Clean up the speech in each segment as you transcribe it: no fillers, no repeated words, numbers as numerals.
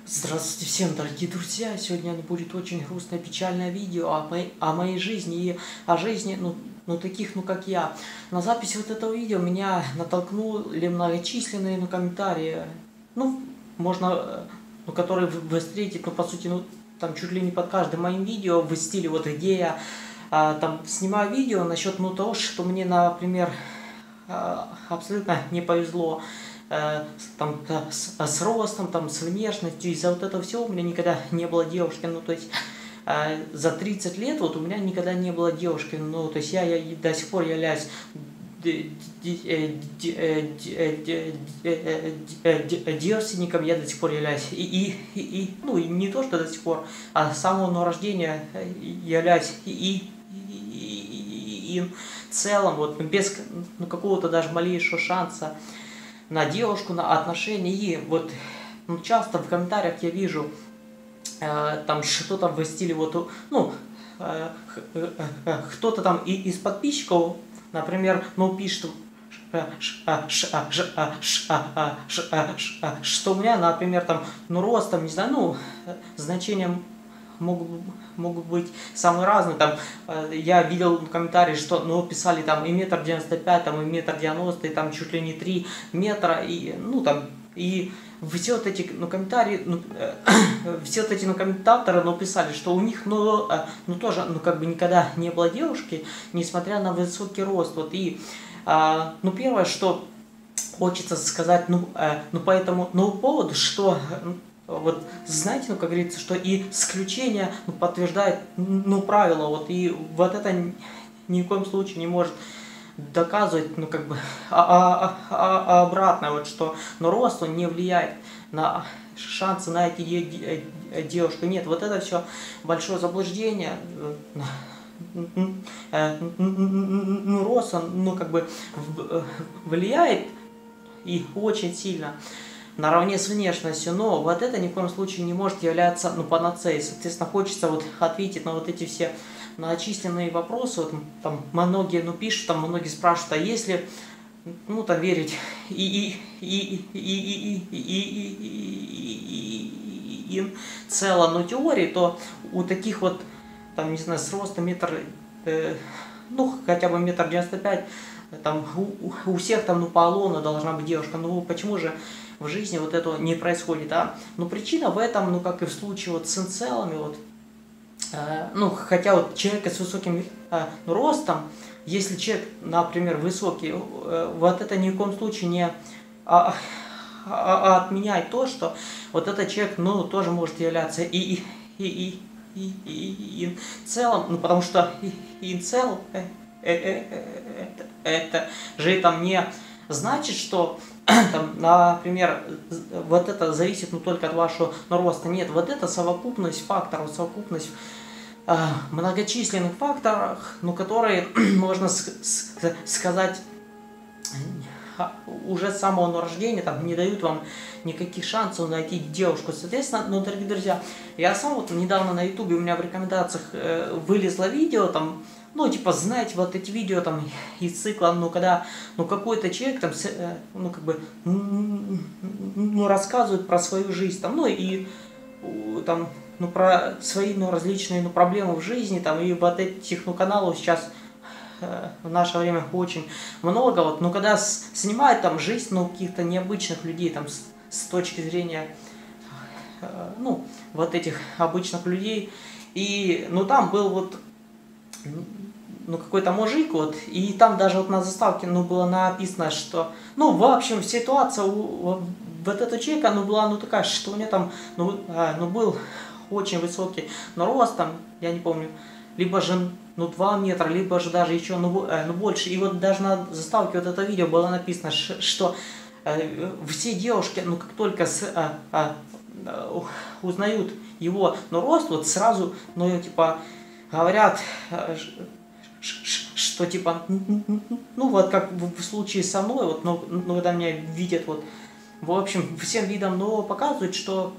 Здравствуйте всем, дорогие друзья! Сегодня будет очень грустное, печальное видео о моей жизни и о жизни, таких, как я. На запись вот этого видео меня натолкнули многочисленные, комментарии, можно, которые вы встретите, по сути, там чуть ли не под каждым моим видео в стиле, вот где я там снимаю видео насчет, того, что мне, например, абсолютно не повезло. С ростом, с внешностью, из-за вот этого всего у меня никогда не было девушки, то есть за 30 лет вот у меня никогда не было девушки, то есть я до сих пор являюсь девственником, я до сих пор являюсь, и не то, что до сих пор, а с самого рождения являюсь и в целом, вот без какого-то даже малейшего шанса на девушку, на отношения. И вот часто в комментариях я вижу там что-то в стиле вот, кто-то там из подписчиков, например, пишет, что у меня, например, там, рост, там, не знаю, значения могут быть самые разные. Там я видел комментарии, что писали там и 1,95 м, там и 1,90 м, и там чуть ли не 3 метра, и и все вот эти комментарии, все вот эти комментаторы писали, что у них тоже никогда не было девушки, несмотря на высокий рост. Вот и первое, что хочется сказать по этому поводу, что вот знаете, как говорится, что и исключение подтверждает правило, вот, и вот это ни в коем случае не может доказывать обратное, вот, что рост он не влияет на шансы найти девушку. Нет, вот это все большое заблуждение. Рост он влияет и очень сильно наравне с внешностью, но вот это ни в коем случае не может являться панацеей. Соответственно, хочется вот ответить на вот эти все многочисленные вопросы. Вот, там многие пишут, там многие спрашивают, а если там верить и целом теории, то у таких вот там, не знаю, с ростом хотя бы 1,95 м, там у всех там по Алону должна быть девушка. Почему же в жизни вот этого не происходит? Причина в этом, как и в случае вот с инцелами, вот, хотя вот человек с высоким ростом, если человек, например, высокий, вот это ни в коем случае не отменяет то, что вот этот человек, тоже может являться и целом, потому что инцел это же там не значит, что там, например, вот это зависит только от вашего роста. Нет, вот это совокупность факторов, совокупность многочисленных факторов, которые, можно сказать, уже с самого рождения там не дают вам никаких шансов найти девушку. Соответственно, дорогие друзья, я сам вот недавно на ютубе, у меня в рекомендациях вылезло видео, там, знаете, вот эти видео там из цикла, когда, какой-то человек там, рассказывает про свою жизнь, там, и там, про свои, различные, проблемы в жизни, там, и вот этих, каналов сейчас в наше время очень много, вот, когда снимают там жизнь, каких-то необычных людей, там, с точки зрения, вот этих обычных людей, и, там был вот, какой-то мужик, вот, и там даже вот на заставке, было написано, что, в общем, ситуация вот этого человека, была, такая, что у него там, был очень высокий рост, там, я не помню, либо же, 2 метра, либо же даже еще, больше, и вот даже на заставке вот это видео было написано, что все девушки, как только узнают его рост, вот сразу, типа, говорят, что типа, вот как в случае со мной, вот, когда меня видят, вот, в общем, всем видом, показывают, что,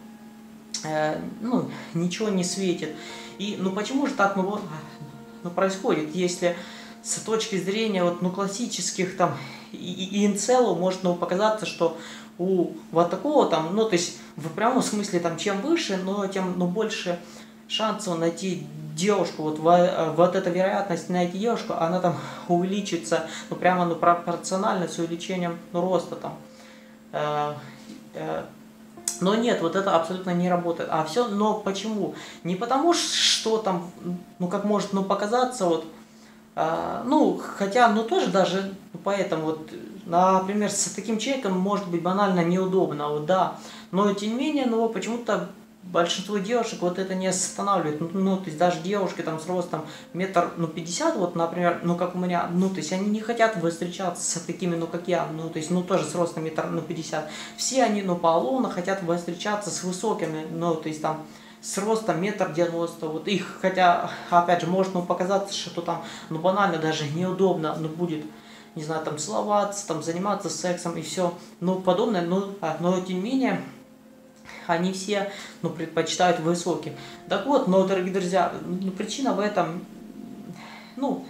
ничего не светит. И, почему же так, происходит, если с точки зрения, вот, классических, там, и инцелу может, показаться, что у вот такого там, ну, то есть в прямом смысле там чем выше, но тем, ну, больше шансов найти девушку, вот эта вероятность найти девушку, она там увеличится, ну, прямо, ну, пропорционально с увеличением, ну, роста там. Э, э, но нет, вот это абсолютно не работает. А все, но почему? Не потому, что там, ну, как может, ну, показаться, вот, ну, хотя, ну, тоже даже поэтому, вот, например, с таким человеком может быть банально неудобно, вот, да, но тем не менее, ну, почему-то большинство девушек вот это не останавливает, ну, то есть даже девушки там с ростом метр, ну, 50, вот, например, ну, как у меня, ну, то есть они не хотят встречаться с такими, ну, как я, ну, то есть, ну, тоже с ростом метр, ну, 50, все они, ну, поголовно хотят встречаться с высокими, ну, то есть там, с ростом метр девяносто, вот их, хотя, опять же, может, ну, показаться, что там, ну, банально даже неудобно, ну, будет, не знаю, там, целоваться, там, заниматься сексом и все, ну, подобное, ну, но тем не менее, они все, ну, предпочитают высоким. Так вот, но, дорогие друзья, ну, причина в этом, ну,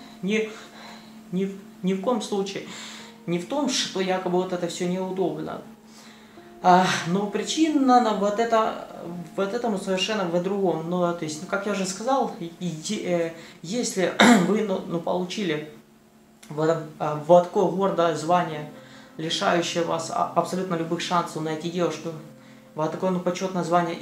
ни в коем случае, не в том, что якобы вот это все неудобно. Но причина на вот этому совершенно в другом. Ну, то есть, ну, как я уже сказал, если вы, ну, получили вот такое гордое звание, лишающее вас абсолютно любых шансов найти девушку, вот такое, ну, почетное звание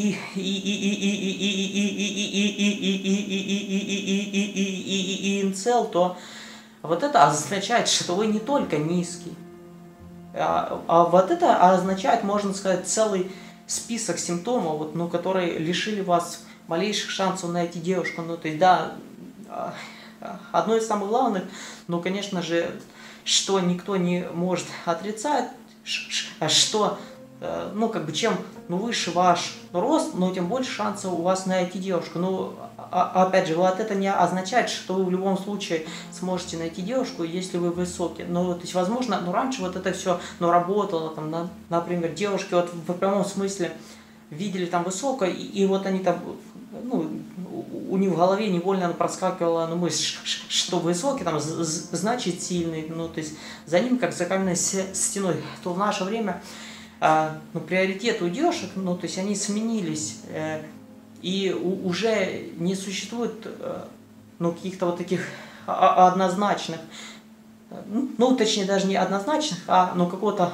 и инцел, то вот это означает, что вы не только низкий, а вот это означает, можно сказать, целый список симптомов, вот, ну, которые лишили вас малейших шансов найти девушку. Ну, то есть, да, одно из самых главных, ну, конечно же, что никто не может отрицать, что, ну, как бы, чем, ну, выше ваш рост, но тем больше шансов у вас найти девушку. Ну, опять же, вот это не означает, что вы в любом случае сможете найти девушку, если вы высокий. Ну, то есть, возможно, ну, раньше вот это все, ну, работало, там, например, девушки вот в прямом смысле видели там высоко, и вот они там, ну, у них в голове невольно проскакивала, ну, мысль, что высокий, там, значит сильный, ну, то есть, за ним, как за каменной стеной, то в наше время, ну, приоритеты у девушек, ну, то есть, они сменились, и уже не существует, ну, каких-то вот таких однозначных, ну, точнее, даже не однозначных, ну, какого-то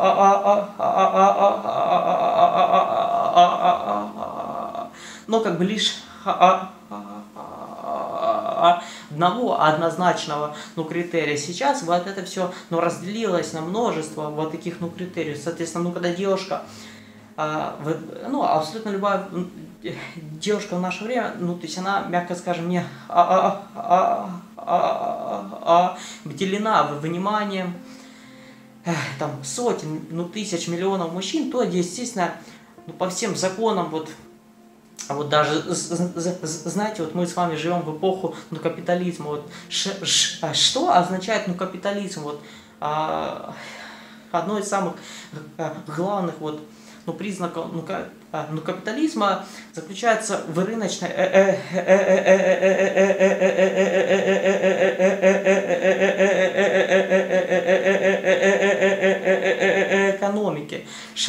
но как бы лишь одного однозначного, ну, критерия. Сейчас вот это все, ну, разделилось на множество вот таких, ну, критериев. Соответственно, ну, когда девушка, ну, абсолютно любая девушка в наше время, ну, то есть она, мягко скажем, не обделена вниманием там сотен, ну, тысяч, миллионов мужчин, то, естественно, ну, по всем законам, вот даже, знаете, вот мы с вами живем в эпоху, ну, капитализма. Вот, что означает, ну, капитализм? Вот, одно из самых главных, вот, ну, признаков, ну, капитализма заключается в рыночной экономике.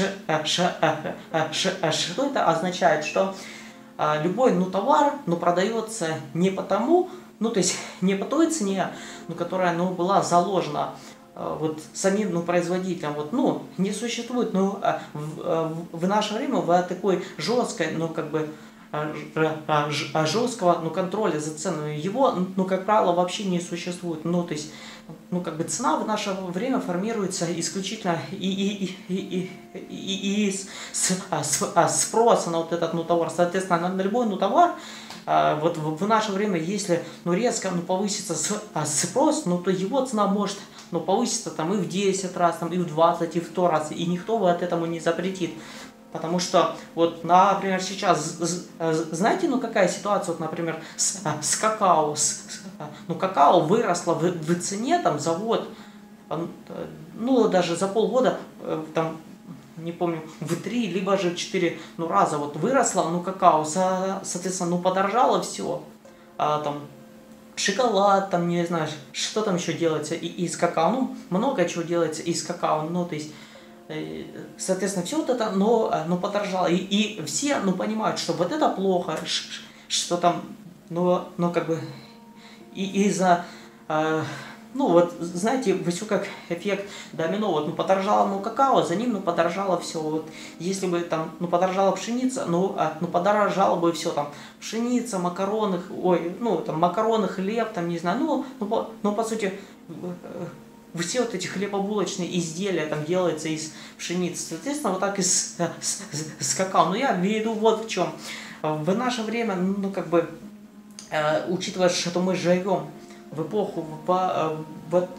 Что это означает? Что любой, ну, товар, ну, продается не потому, ну, то есть не по той цене, ну, которая, ну, была заложена вот самим, ну, производителям, вот, ну, не существует, ну, в наше время в такой жесткой, ну, как бы, жесткого, ну, контроля за ценами, его, ну, как правило, вообще не существует, ну, то есть, ну, как бы цена в наше время формируется исключительно из спроса на вот этот, ну, товар, соответственно, на любой, ну, товар, вот в наше время, если, ну, резко, ну, повысится спрос, ну, то его цена может, ну, повысится там и в 10 раз, там, и в 20, и в 100 раз, и никто от этому не запретит. Потому что, вот, например, сейчас, знаете, ну, какая ситуация, вот, например, с какао, ну, какао выросло в цене, там, за год, ну, даже за полгода, там, не помню, в 3, либо же в 4, ну, раза вот выросло, ну, какао, соответственно, ну, подорожало все, там, шоколад, там, не знаю, что там еще делается из какао, ну, много чего делается из какао, ну, то есть, Соответственно, все вот это, но подорожало. И все, ну, понимают, что вот это плохо, что там, но как бы, и из-за, ну, вот, знаете, все как эффект домино, вот, ну, подорожало, ну, какао, за ним, ну, подорожало все, вот, если бы там, ну, подорожала пшеница, ну, подорожало бы все, там, пшеница, макароны, ой, ну, там, макароны, хлеб, там, не знаю, ну, по сути, все вот эти хлебобулочные изделия там делаются из пшеницы, соответственно, вот так и с какао. Но я имею в виду вот в чем. В наше время, ну, как бы, учитывая, что мы живем в эпоху, вот,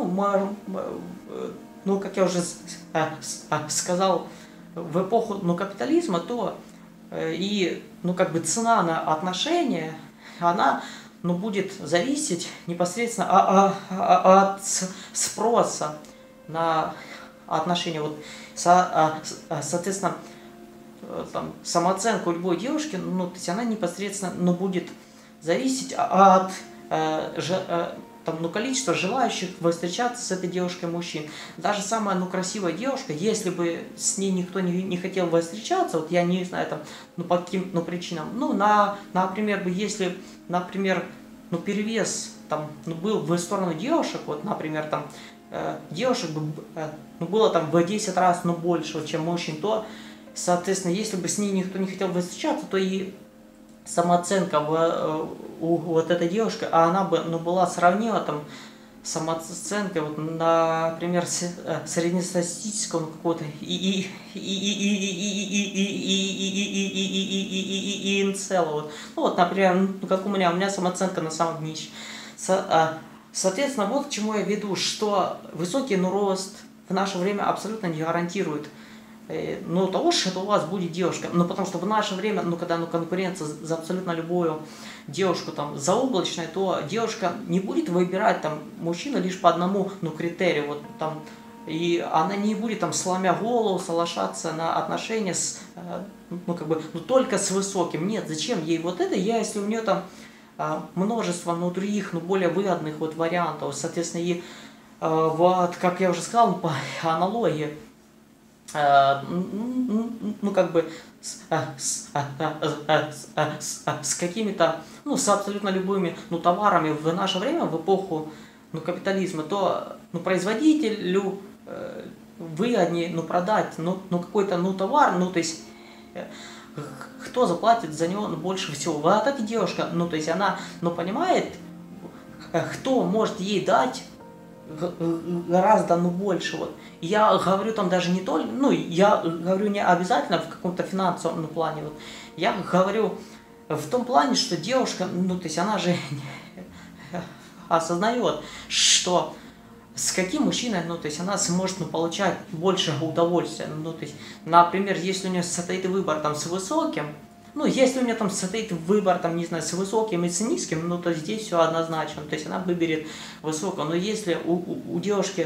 ну, как я уже сказал, в эпоху, ну, капитализма, то и, ну, как бы цена на отношения, она, ну, будет зависеть непосредственно от спроса на отношения. Вот, соответственно, там, самооценка у любой девушки, ну, то есть она непосредственно, ну, будет зависеть от там, ну, количества желающих встречаться с этой девушкой мужчин. Даже самая, ну, красивая девушка, если бы с ней никто не хотел бы встречаться, вот я не знаю, там, ну, по каким, ну, причинам, ну, например, если, например, ну, перевес там, ну, был в сторону девушек, вот, например, там, девушек ну, было там в 10 раз, ну, больше, чем мужчин, то, соответственно, если бы с ней никто не хотел бы встречаться, то и самооценка у вот этой девушки, а она бы, ну, была сравнима там самооценкой, вот, например, среднестатистического какого-то инцела, вот. Ну, вот, например, ну, как у меня самооценка на самом днище. Соответственно, вот к чему я веду, что высокий, ну, рост в наше время абсолютно не гарантирует, ну, того, что у вас будет девушка. Ну, потому что в наше время, ну, когда, ну, конкуренция за абсолютно любую девушку там заоблачная, то девушка не будет выбирать там мужчину лишь по одному, ну, критерию, вот там, и она не будет там, сломя голову, соглашаться на отношения с, ну, как бы, ну, только с высоким. Нет, зачем ей вот это, если у нее там множество, ну, других, ну, более выгодных вот вариантов, соответственно, и вот, как я уже сказал, по аналогии, ну, как бы, с какими-то, ну, с абсолютно любыми, ну, товарами в наше время, в эпоху, ну, капитализма, то, ну, производителю выгоднее, ну, продать, ну, какой-то, ну, товар, ну, то есть, кто заплатит за него, ну, больше всего. Вот эта девушка, ну, то есть, она, ну, понимает, кто может ей дать гораздо, ну, больше, вот. Я говорю там даже не только, ну, я говорю не обязательно в каком-то финансовом, ну, плане, вот. Я говорю в том плане, что девушка, ну, то есть она же осознает, что с каким мужчиной, ну, то есть она сможет, ну, получать больше удовольствия, ну, то есть, например, если у нее состоит выбор там с высоким, ну, если у меня там состоит выбор, там, не знаю, с высоким и с низким, ну, то здесь все однозначно, то есть она выберет высокого. Но если у девушки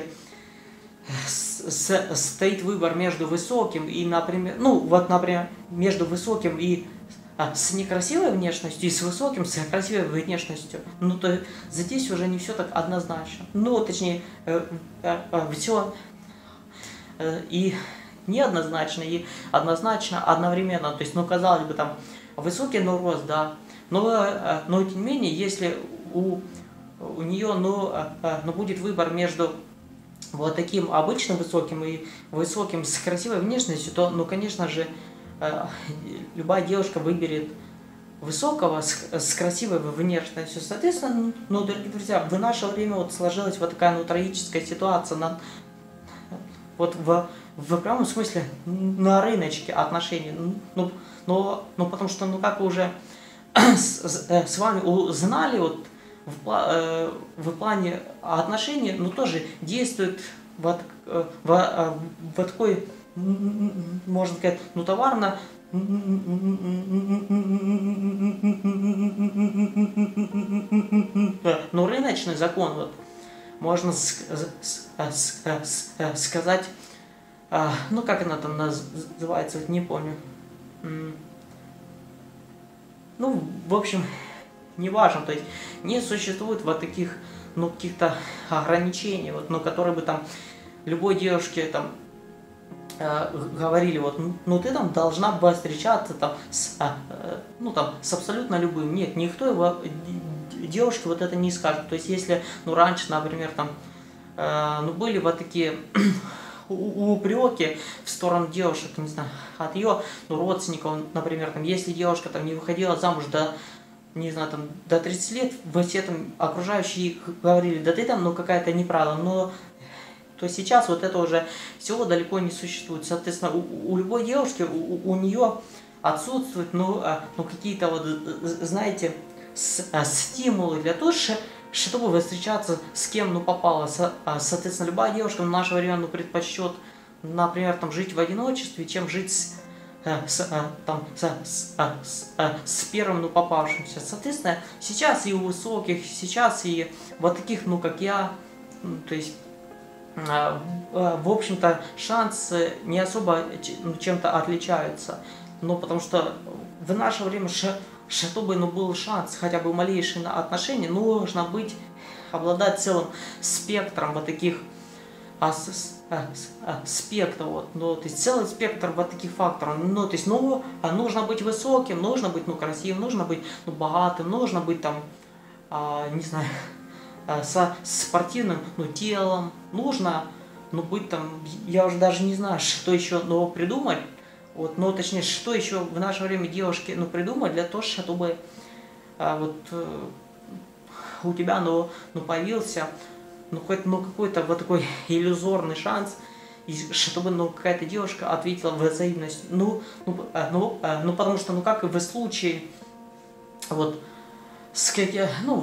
стоит выбор между высоким и, например, ну, вот, например, между высоким и с некрасивой внешностью и с высоким, с красивой внешностью, ну, то здесь уже не все так однозначно. Ну, точнее, все и неоднозначно, и однозначно одновременно. То есть, ну, казалось бы, там, высокий, но рост, да. Но тем не менее, если у нее, ну, будет выбор между вот таким обычным высоким и высоким с красивой внешностью, то, ну, конечно же, любая девушка выберет высокого с красивой внешностью. Соответственно, ну, дорогие друзья, в наше время вот сложилась вот такая, ну, трагическая ситуация вот в прямом смысле на рыночке отношений. Ну, потому что, ну, как вы уже с вами узнали, вот в плане отношений, ну, тоже действует вот такой, можно сказать, ну, товарно, ну, рыночный закон, вот, можно сказать, ну, как она там называется, вот не помню. Ну, в общем, не важно, то есть не существует вот таких, ну, каких-то ограничений, вот, ну, которые бы там любой девушке там говорили, вот, ну ты там должна была встречаться там ну там с абсолютно любым. Нет, никто его, девушке вот это не скажет. То есть если, ну раньше, например, там, ну были вот такие упреки в сторону девушек, не знаю, от ее, ну, родственников, например, там, если девушка там не выходила замуж до, не знаю, там, до 30 лет, все там окружающие говорили, да ты там, ну, какая-то неправда, но то сейчас вот это уже всего далеко не существует. Соответственно, у любой девушки, у нее отсутствуют, ну, ну какие-то вот, знаете, стимулы для того, чтобы вы встречаться с кем, ну, попало. Соответственно, любая девушка в наше время, ну, предпочтет, например, там, жить в одиночестве, чем жить с первым, ну, попавшимся. Соответственно, сейчас и у высоких, сейчас и вот таких, ну, как я, ну, то есть, в общем-то, шансы не особо чем-то отличаются. Ну, потому что в наше время, чтобы, ну, был шанс, хотя бы малейший на отношения, нужно обладать целым спектром вот таких спектров, вот, ну, то есть целый спектр вот таких факторов. Ну, то есть, ну, нужно быть высоким, нужно быть, ну, красивым, нужно быть, ну, богатым, нужно быть там, не знаю, со спортивным, ну, телом, нужно, ну, быть там, я уже даже не знаю, что еще нового придумать, вот, ну, точнее, что еще в наше время девушки, ну, придумать для того, чтобы вот у тебя, ну, появился, ну, хоть, ну, какой-то вот такой иллюзорный шанс, и чтобы, ну, какая-то девушка ответила взаимностью, ну, потому что, ну, как и в случае, вот, ну,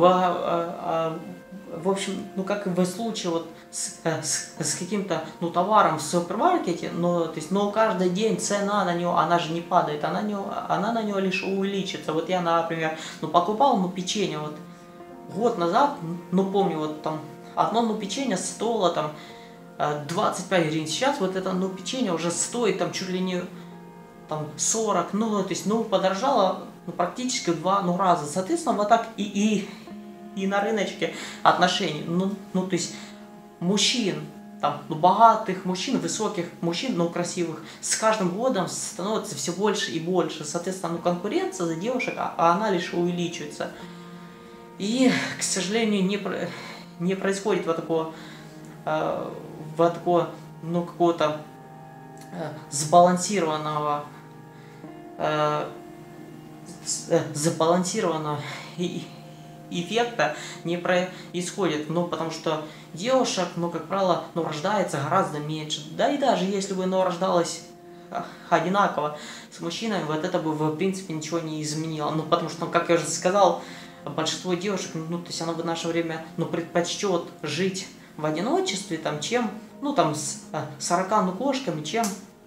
в общем, ну, как и в случае вот с каким-то, ну, товаром в супермаркете, но, то есть, но каждый день цена на него, она же не падает, она на него лишь увеличится. Вот я, например, ну, покупал, ну, печенье, вот, год назад, ну, помню, вот там, одно, ну, печенье стоило там 25 гривен, сейчас вот это, ну, печенье уже стоит там чуть ли не там 40, ну, то есть, ну, подорожало, ну, практически в 2, ну, раза. Соответственно, вот так и на рыночке отношений, ну, то есть, мужчин, там, ну, богатых мужчин, высоких мужчин, ну, красивых, с каждым годом становится все больше и больше. Соответственно, ну, конкуренция за девушек, она лишь увеличивается. И, к сожалению, не происходит вот такого, ну, какого-то сбалансированного эффекта не происходит, ну, потому что девушек, ну, как правило, ну, рождается гораздо меньше, да и даже если бы, ну, рождалось одинаково с мужчинами, вот это бы, в принципе, ничего не изменило, ну, потому что, как я уже сказал, большинство девушек, ну, то есть оно в наше время, ну, предпочтет жить в одиночестве, там, чем, ну, там, с 40, ну, кошками, чем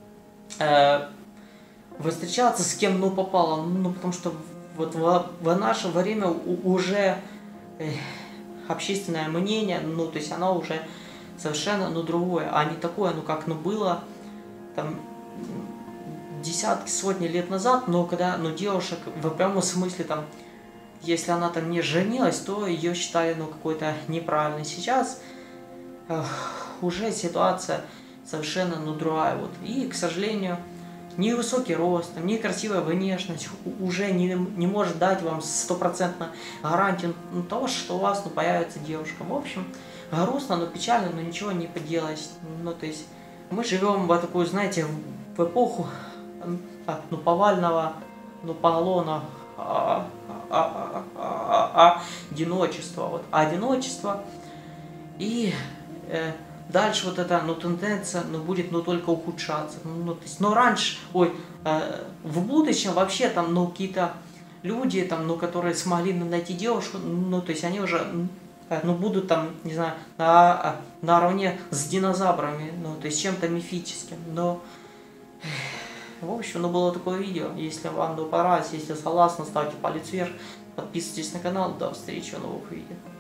встречаться с кем, ну, попало, ну, потому что вот в наше время уже общественное мнение, ну, то есть оно уже совершенно, ну, другое, а не такое, ну, как, ну, было там десятки, сотни лет назад, но когда, ну, девушек в прямом смысле, там, если она там не женилась, то ее считали, ну, какой-то неправильной. Сейчас уже ситуация совершенно, ну, другая, вот, и, к сожалению, ни высокий рост, ни красивая внешность уже не может дать вам стопроцентно гарантию, ну, того, что у вас, ну, появится девушка. В общем, грустно, но печально, но ничего не поделаешь. Ну, то есть мы живем в такую, знаете, в эпоху, ну, повального, ну, поголовного одиночества. Вот, одиночество и дальше вот эта, ну, тенденция, ну, будет, ну, только ухудшаться. Ну, то есть, но раньше, в будущем вообще там, ну, какие-то люди, там, ну, которые смогли найти девушку, ну, то есть они уже, ну, будут там, не знаю, наравне с динозаврами, ну, то есть чем-то мифическим. Но, в общем, ну, было такое видео. Если вам, ну, понравилось, если согласны, ставьте палец вверх, подписывайтесь на канал. До встречи в новых видео.